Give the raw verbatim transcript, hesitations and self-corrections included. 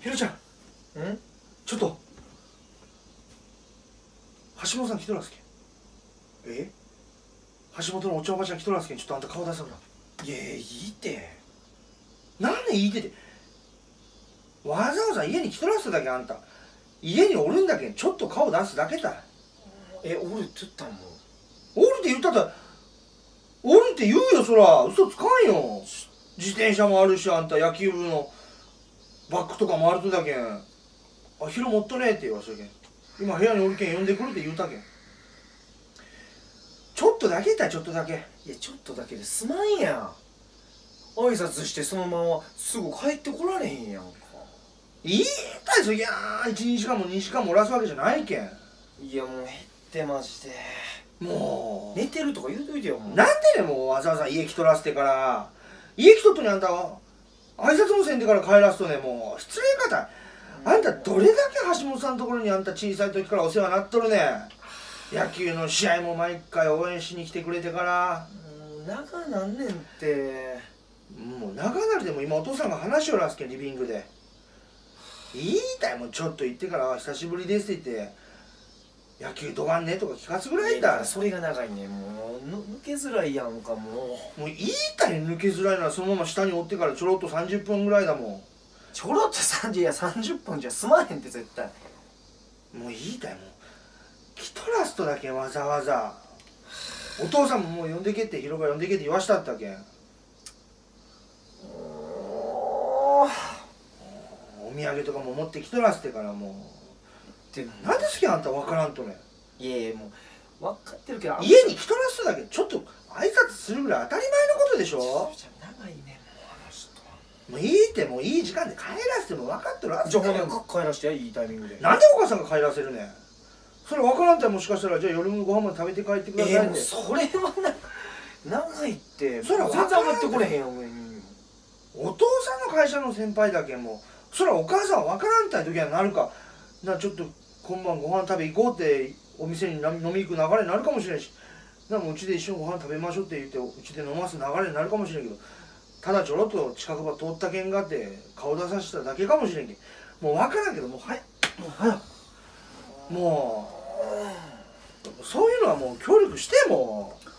ひろちゃん、 んちょっと橋本さん来とらすけ。 え橋本のお茶おばちゃん来とらすけん。ちょっとあんた顔出せほら。 いやいいってなんでいいってて、わざわざ家に来とらすだけ。あんた家におるんだけん、ちょっと顔出すだけだ。 えおるって言ったんもおるって言ったらおるって言うよ。そら嘘つかんよ。自転車もあるし、あんた野球部のバッグとかもあるとだけん。あ、ヒロ持っとねえって言わしたけん。今部屋におるけん呼んでくるって言うたけん。ちょっとだけだ、ちょっとだけ。 いやちょっとだけですまんやん。挨拶してそのまますぐ帰ってこられへんやんか。 いいたいそぎゃー。いちにちかんもにじかんもおらすわけじゃないけん。 いやもう減ってまして。 もう寝てるとか言うといてよ。もうなんでね、もうわざわざ家来とらせてから。家来とっとにあんたは挨拶もせんでから帰らすとね、もう失礼方。あんたどれだけ橋本さんのところにあんた小さい時からお世話になっとるね。野球の試合も毎回応援しに来てくれてから。 もう長なんねんって。 もう長なりでも今お父さんが話をらすけん、リビングで。いいたい、もうちょっと行ってから久しぶりですって言って野球どがんねとか聞かすぐらいだ。 それが長いね。もうぬ抜けづらいやんか。もうもういいたい、抜けづらいならそのまま下におってからちょろっとさんじゅっぷんぐらいだもん。 ちょろっとさんじゅういやさんじゅっぷんじゃ済まへんって絶対。 もういいたい、もう来とらすとだけわざわざ。お父さんももう呼んでけって、広が呼んでけって言わしたったけん。お土産とかも持ってきとらせてから。もうでなんで好きあんた分からんとね。 いやいやもう分かってるけど家に来とらすとだけちょっと挨拶するぐらい当たり前のことでしょ。 長いねもうあの人。 もういいって、もういい時間で帰らせても分かってるはずじゃあだよ。 ほんで帰らしてやいいタイミングで。 なんでお母さんが帰らせるねん。それ分からんたらもしかしたらじゃあ夜もご飯まで食べて帰ってくださいって。 えー、もうそれはな長いって。 それは全然上がってこれへんよ上に。 お父さんの会社の先輩だけん。もうそれはお母さんは分からんたい時はなるかな。ちょっと今晩ご飯食べ行こうってお店に飲み行く流れになるかもしれんし、なもううちで一緒にご飯食べましょうって言ってうちで飲ます流れになるかもしれんけど、ただちょろっと近くば通ったけんがって顔出させただけかもしれんけん。もう分からんけど、もうはいもうはもうそういうのはもう協力して。もう